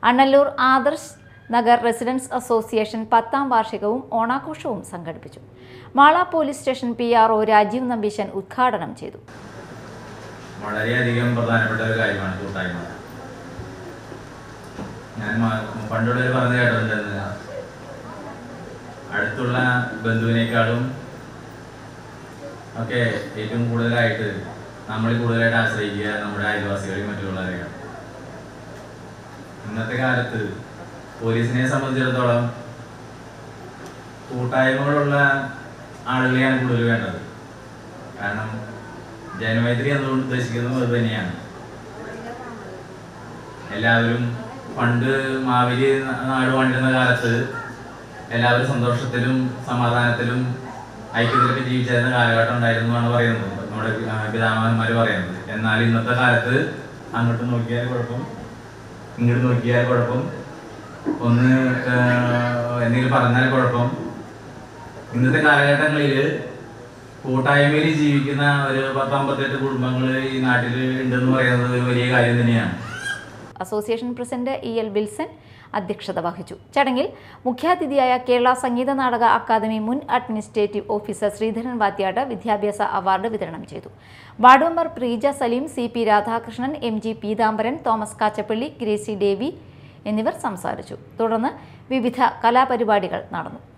Annallur Adarsh Nagar residence association 10ാം വാർഷികവും ഓണാഘോഷവും സംഘടിപ്പിച്ചു. Mala police station PRO Rajeev Nambeesan ഉദ്ഘാടനം ചെയ്തു. വളരെയധികം പ്രധാനപ്പെട്ട ഒരു കാര്യമാണ് കൂട്ടായ്മ. ഞാൻ പണ്ടുള്ളവർ പറഞ്ഞു കേട്ടിട്ടുണ്ടെന്ന്, അടുത്തുള്ള ബന്ധുവിനേക്കാളും ഒക്കെ ഏറ്റവും കൂടുതലായിട്ട് ആശ്രയിക്കുക നമ്മുടെ അയൽവാസികളെയും മറ്റുള്ളവരെയാണ്. ഇന്നത്തെ കാലത്ത് പോലീസിനെ സംബന്ധിച്ചിടത്തോളം കൂട്ടായ്മകളുള്ള ആളുകളെയാണ് കൂടുതൽ വേണ്ടത്. കാരണം ജനമൈത്രി എന്നുകൊണ്ട് ഉദ്ദേശിക്കുന്നത് അത് തന്നെയാണ്. എല്ലാവരും പണ്ട് മാവേലി നാട് വാണ്ടിരുന്ന കാലത്ത് എല്ലാവരും സന്തോഷത്തിലും സമാധാനത്തിലും ഐക്യത്തിലൊക്കെ ജീവിച്ചിരുന്ന കാലഘട്ടം ഉണ്ടായിരുന്നു എന്നാണ് പറയുന്നത്, നമ്മുടെ പിതാമഹന്മാർ പറയുന്നത്. എന്നാൽ ഇന്നത്തെ കാലത്ത് അങ്ങോട്ട് നോക്കിയാൽ കുഴപ്പം, ഇങ്ങോട്ട് നോക്കിയാൽ കുഴപ്പം, ഒന്ന് എന്തെങ്കിലും പറഞ്ഞാൽ കുഴപ്പം. ഇന്നത്തെ കാലഘട്ടങ്ങളിൽ കൂട്ടായ്മയിൽ ജീവിക്കുന്ന ഒരു 10-58 കുടുംബങ്ങൾ ഈ നാട്ടിൽ ഉണ്ടെന്ന് പറയുന്നത് ഒരു വലിയ കാര്യം തന്നെയാണ്. അസോസിയേഷൻ പ്രസിഡന്റ് EL വിൽസൺ അധ്യക്ഷത വഹിച്ചു. ചടങ്ങിൽ മുഖ്യാതിഥിയായ കേരള സംഗീത നാടക അക്കാദമി മുൻ അഡ്മിനിസ്ട്രേറ്റീവ് ഓഫീസർ ശ്രീധരൻ വാത്യാട് വിദ്യാഭ്യാസ അവാർഡ് വിതരണം ചെയ്തു. Ward member Preeja Saleem, CP Radhakrishnan, MG Peethambaran, Thomas Kachappally, Gracy Devi എന്നിവർ സംസാരിച്ചു. തുടർന്ന് വിവിധ കലാപരിപാടികൾ നടന്നു.